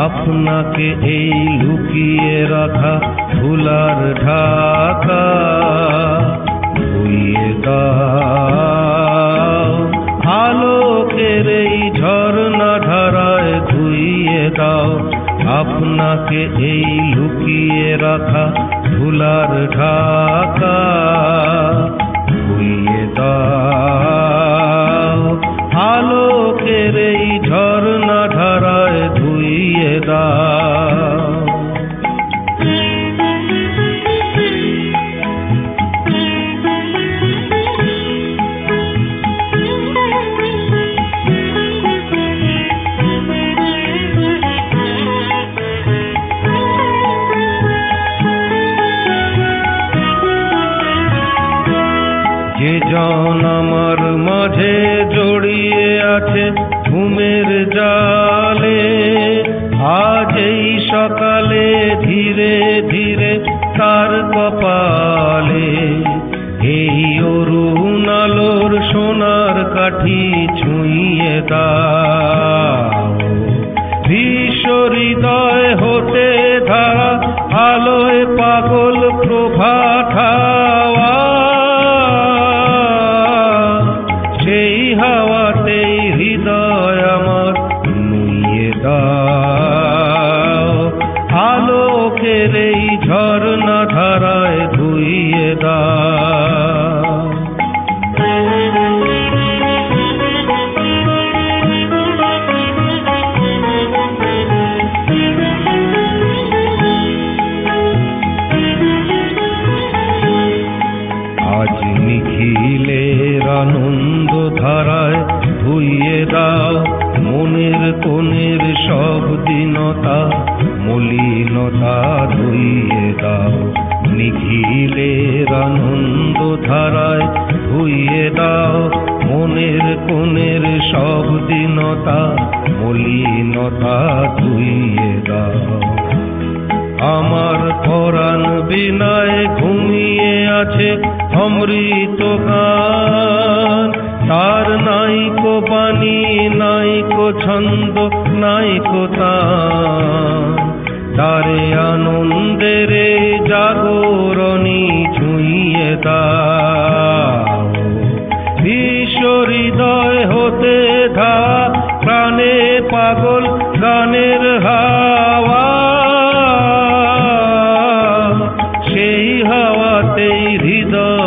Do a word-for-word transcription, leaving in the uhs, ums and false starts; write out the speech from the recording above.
আপনাকে এই লুকিয়ে রাখা ধুলার ঢাকা ধুইয়ে দাও, আলোকের এই ঝর্ণা ধারায় ধুইয়ে দাও। আপনাকে এই লুকিয়ে রাখা ধুলার ঢাকা ধুইয়ে দাও, আলোকের এই ঝর্ণা ধারায় ধুইয়ে দাও। যে জন আমার মাঝে জড়িয়ে আছে ঘুমের জালে, আজ এই সকালে ধীরে ধীরে তার কপালে এই অরুণ আলোর সোনার কাঠি ছুঁইয়ে দাও। বিশ্ব হৃদয় হতে ধারা আলোয় পাগল প্রভাত হাওয়া, সেই হাওয়াতেই হৃদয় আমার নুইয়ে দাও, আলোকের এই ঝর্ণা ধারায় ধুইয়ে দাও। আজ নিখিলের আনন্দ ধারায় ধুইয়ে দাও, মনের কোণের সব দীনতা মলিনতা ধুইয়ে দাও। নিখিলের আনন্দ ধারায় ধুইয়ে দাও, মনের কোণের সব দীনতা মলিনতা ধুইয়ে দাও। আমার পরাণ বিনায় ঘুমিয়ে আছে অমৃত গান, তার নাইকো বাণী নাইকো ছন্দ নাইকো তান, তারে আনন্দের জাগরণী ছুঁইয়ে দাও। বিশ্ব হৃদয় হতে ধা প্রাণে পাগল গানের হাওয়া, সেই হাওয়াতেই হৃদয়